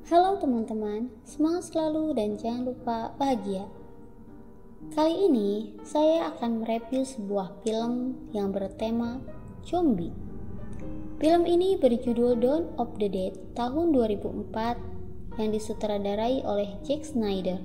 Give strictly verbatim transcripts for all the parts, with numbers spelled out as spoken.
Halo teman-teman, semangat selalu dan jangan lupa bahagia. Kali ini saya akan mereview sebuah film yang bertema zombie. Film ini berjudul Dawn of the Dead tahun dua ribu empat yang disutradarai oleh Zack Snyder.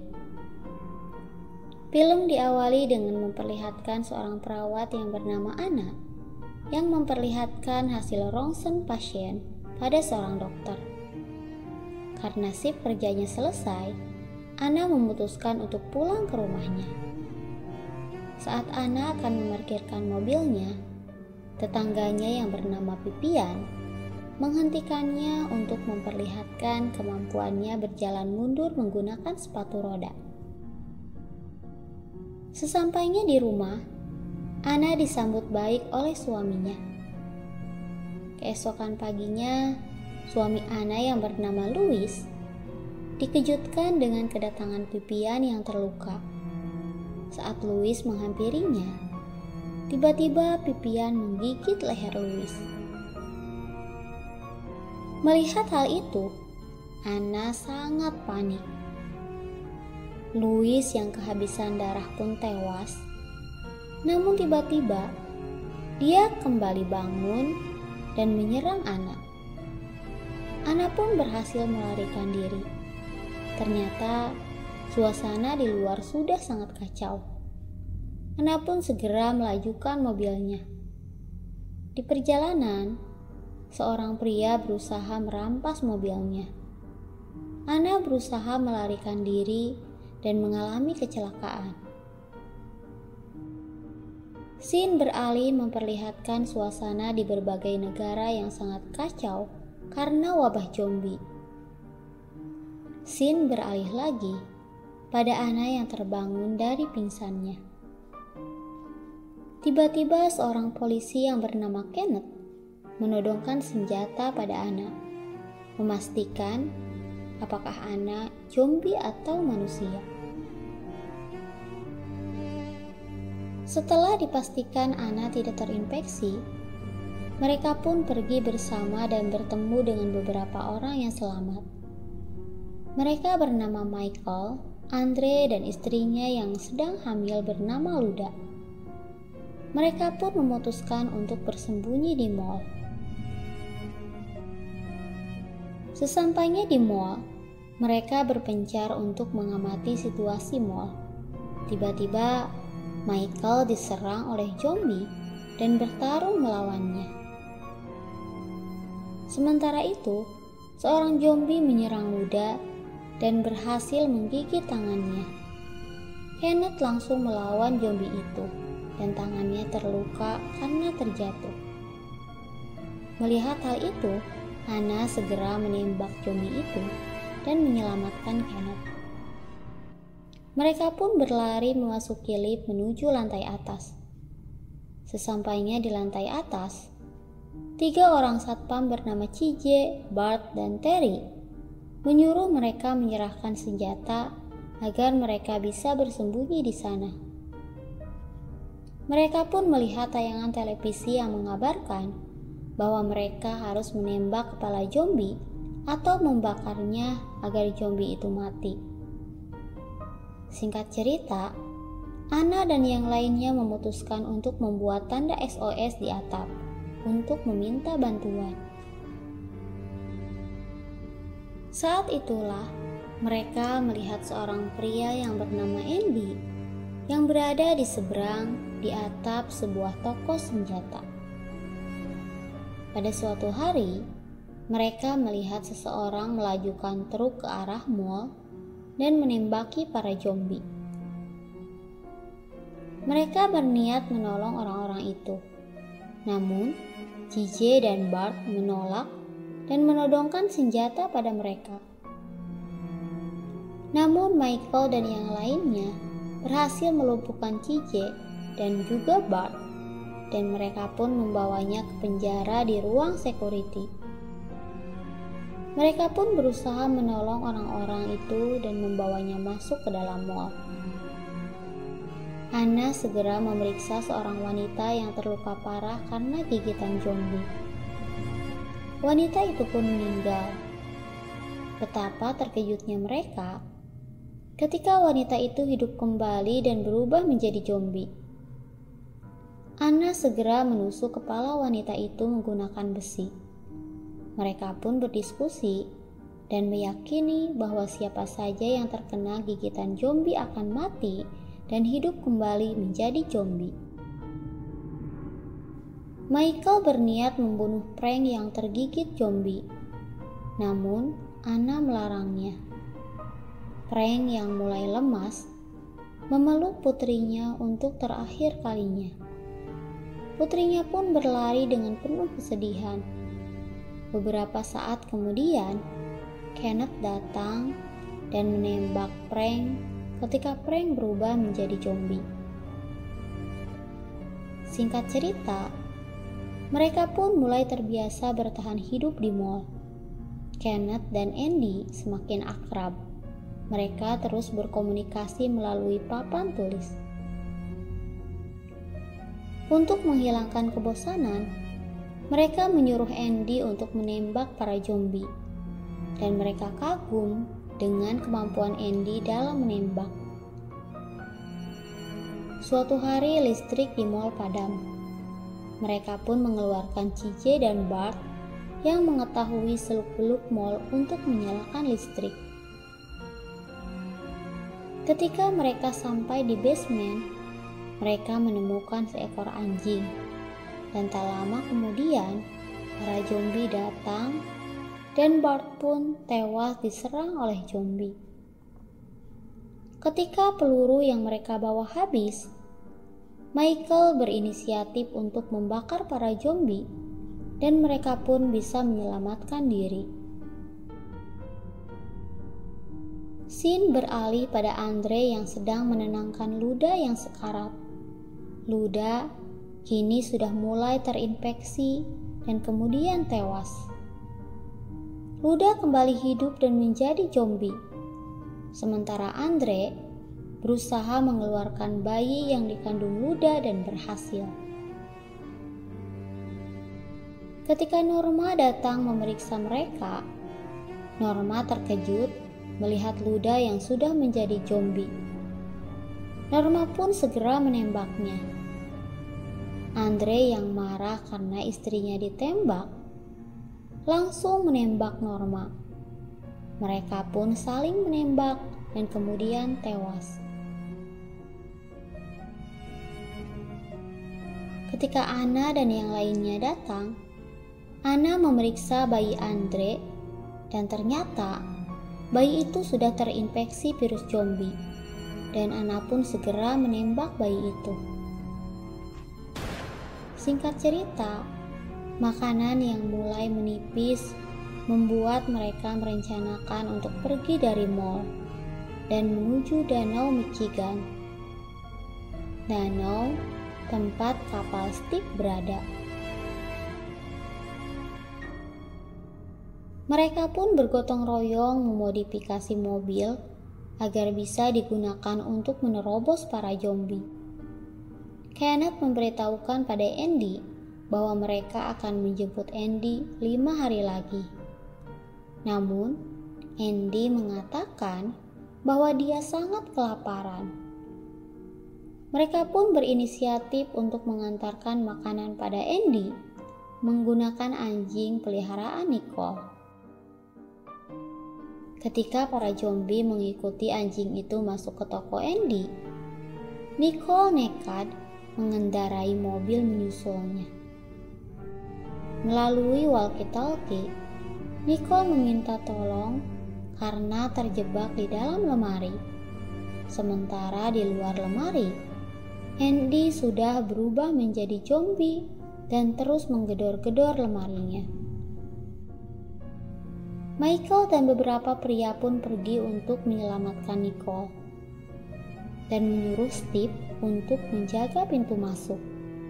Film diawali dengan memperlihatkan seorang perawat yang bernama Anna yang memperlihatkan hasil rongsen pasien pada seorang dokter. Karena shift kerjanya selesai, Anna memutuskan untuk pulang ke rumahnya. Saat Anna akan memarkirkan mobilnya, tetangganya yang bernama Vivian menghentikannya untuk memperlihatkan kemampuannya berjalan mundur menggunakan sepatu roda. Sesampainya di rumah, Anna disambut baik oleh suaminya. Keesokan paginya, suami Anna yang bernama Louis dikejutkan dengan kedatangan Vivian yang terluka. Saat Louis menghampirinya, tiba-tiba Vivian menggigit leher Louis. Melihat hal itu, Anna sangat panik. Louis yang kehabisan darah pun tewas. Namun tiba-tiba, dia kembali bangun dan menyerang Anna. Anna pun berhasil melarikan diri. Ternyata suasana di luar sudah sangat kacau. Anna pun segera melajukan mobilnya. Di perjalanan, seorang pria berusaha merampas mobilnya. Anna berusaha melarikan diri dan mengalami kecelakaan. Scene beralih memperlihatkan suasana di berbagai negara yang sangat kacau karena wabah zombie. Scene beralih lagi pada Anna yang terbangun dari pingsannya. Tiba-tiba seorang polisi yang bernama Kenneth menodongkan senjata pada Anna, memastikan apakah Anna zombie atau manusia. Setelah dipastikan Anna tidak terinfeksi, mereka pun pergi bersama dan bertemu dengan beberapa orang yang selamat. Mereka bernama Michael, Andre, dan istrinya yang sedang hamil bernama Luda. Mereka pun memutuskan untuk bersembunyi di mall. Sesampainya di mall, mereka berpencar untuk mengamati situasi mall. Tiba-tiba, Michael diserang oleh zombie dan bertarung melawannya. Sementara itu, seorang zombie menyerang Luda dan berhasil menggigit tangannya. Kenneth langsung melawan zombie itu dan tangannya terluka karena terjatuh. Melihat hal itu, Anna segera menembak zombie itu dan menyelamatkan Kenneth. Mereka pun berlari memasuki lift menuju lantai atas. Sesampainya di lantai atas, tiga orang satpam bernama C J, Bart, dan Terry menyuruh mereka menyerahkan senjata agar mereka bisa bersembunyi di sana. Mereka pun melihat tayangan televisi yang mengabarkan bahwa mereka harus menembak kepala zombie atau membakarnya agar zombie itu mati. Singkat cerita, Anna dan yang lainnya memutuskan untuk membuat tanda S O S di atap untuk meminta bantuan. Saat itulah mereka melihat seorang pria yang bernama Andy yang berada di seberang di atap sebuah toko senjata. Pada suatu hari, mereka melihat seseorang melajukan truk ke arah mall dan menembaki para zombie. Mereka berniat menolong orang-orang itu. Namun, C J dan Bart menolak dan menodongkan senjata pada mereka. Namun Michael dan yang lainnya berhasil melumpuhkan C J dan juga Bart, dan mereka pun membawanya ke penjara di ruang security. Mereka pun berusaha menolong orang-orang itu dan membawanya masuk ke dalam mall. Anna segera memeriksa seorang wanita yang terluka parah karena gigitan zombie. Wanita itu pun meninggal. Betapa terkejutnya mereka ketika wanita itu hidup kembali dan berubah menjadi zombie. Anna segera menusuk kepala wanita itu menggunakan besi. Mereka pun berdiskusi dan meyakini bahwa siapa saja yang terkena gigitan zombie akan mati dan hidup kembali menjadi zombie. Michael berniat membunuh Frank yang tergigit zombie, namun Anna melarangnya. Frank yang mulai lemas memeluk putrinya untuk terakhir kalinya. Putrinya pun berlari dengan penuh kesedihan. Beberapa saat kemudian, Kenneth datang dan menembak Frank ketika Frank berubah menjadi zombie. Singkat cerita, mereka pun mulai terbiasa bertahan hidup di mall. Kenneth dan Andy semakin akrab. Mereka terus berkomunikasi melalui papan tulis. Untuk menghilangkan kebosanan, mereka menyuruh Andy untuk menembak para zombie, dan mereka kagum dengan kemampuan Andy dalam menembak. Suatu hari listrik di mall padam. Mereka pun mengeluarkan C J dan Bart yang mengetahui seluk-beluk mall untuk menyalakan listrik. Ketika mereka sampai di basement, mereka menemukan seekor anjing, dan tak lama kemudian para zombie datang dan Bart pun tewas diserang oleh zombie. Ketika peluru yang mereka bawa habis, Michael berinisiatif untuk membakar para zombie dan mereka pun bisa menyelamatkan diri. Scene beralih pada Andre yang sedang menenangkan Luda yang sekarat. Luda kini sudah mulai terinfeksi dan kemudian tewas. Luda kembali hidup dan menjadi zombie. Sementara Andre berusaha mengeluarkan bayi yang dikandung Luda dan berhasil. Ketika Norma datang memeriksa mereka, Norma terkejut melihat Luda yang sudah menjadi zombie. Norma pun segera menembaknya. Andre yang marah karena istrinya ditembak, langsung menembak Norma. Mereka pun saling menembak dan kemudian tewas. Ketika Anna dan yang lainnya datang, Anna memeriksa bayi Andre dan ternyata bayi itu sudah terinfeksi virus zombie dan Anna pun segera menembak bayi itu. Singkat cerita, makanan yang mulai menipis membuat mereka merencanakan untuk pergi dari mall dan menuju Danau Michigan. Danau tempat kapal Steve berada. Mereka pun bergotong royong memodifikasi mobil agar bisa digunakan untuk menerobos para zombie. Kenneth memberitahukan pada Andy bahwa mereka akan menjemput Andy lima hari lagi. Namun, Andy mengatakan bahwa dia sangat kelaparan. Mereka pun berinisiatif untuk mengantarkan makanan pada Andy menggunakan anjing peliharaan Nicole. Ketika para zombie mengikuti anjing itu masuk ke toko Andy, Nicole nekat mengendarai mobil menyusulnya. Melalui walkie-talkie, Nicole meminta tolong karena terjebak di dalam lemari. Sementara di luar lemari, Andy sudah berubah menjadi zombie dan terus menggedor-gedor lemarinya. Michael dan beberapa pria pun pergi untuk menyelamatkan Nicole dan menyuruh Steve untuk menjaga pintu masuk.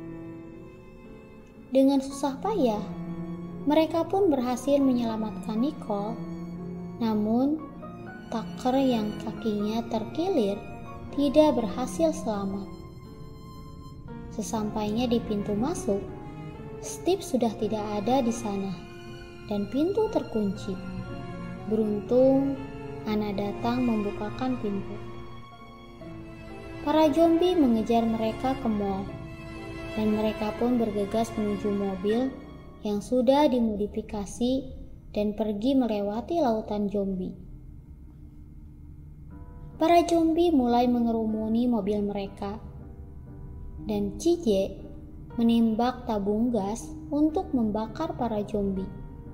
Dengan susah payah, mereka pun berhasil menyelamatkan Nicole, namun Tucker yang kakinya terkilir tidak berhasil selamat. Sesampainya di pintu masuk, Steve sudah tidak ada di sana dan pintu terkunci. Beruntung, Anna datang membukakan pintu. Para zombie mengejar mereka ke mall, dan mereka pun bergegas menuju mobil yang sudah dimodifikasi dan pergi melewati lautan zombie. Para zombie mulai mengerumuni mobil mereka, dan C J menembak tabung gas untuk membakar para zombie.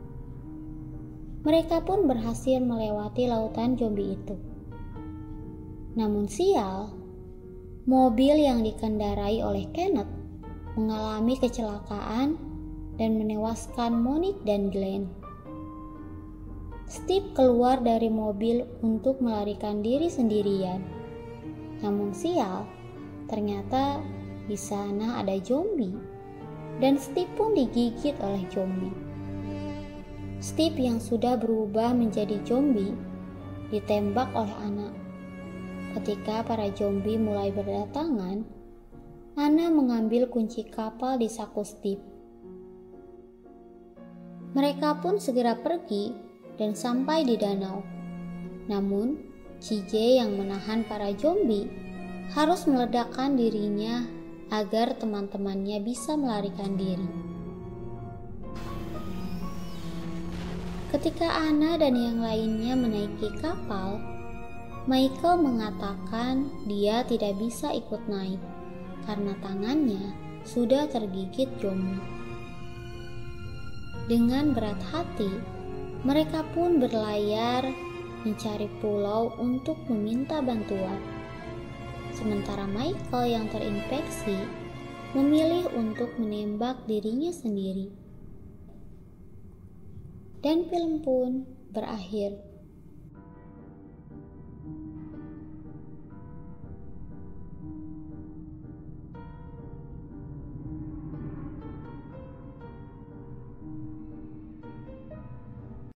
Mereka pun berhasil melewati lautan zombie itu. Namun sial, mobil yang dikendarai oleh Kenneth mengalami kecelakaan dan menewaskan Monique dan Glenn. Steve keluar dari mobil untuk melarikan diri sendirian. Namun sial, ternyata di sana ada zombie, dan Steve pun digigit oleh zombie. Steve yang sudah berubah menjadi zombie ditembak oleh Anna. Ketika para zombie mulai berdatangan, Anna mengambil kunci kapal di saku Steve. Mereka pun segera pergi dan sampai di danau. Namun, C J yang menahan para zombie harus meledakkan dirinya agar teman-temannya bisa melarikan diri. Ketika Anna dan yang lainnya menaiki kapal, Michael mengatakan dia tidak bisa ikut naik karena tangannya sudah tergigit zombie. Dengan berat hati, mereka pun berlayar mencari pulau untuk meminta bantuan. Sementara Michael yang terinfeksi memilih untuk menembak dirinya sendiri. Dan film pun berakhir.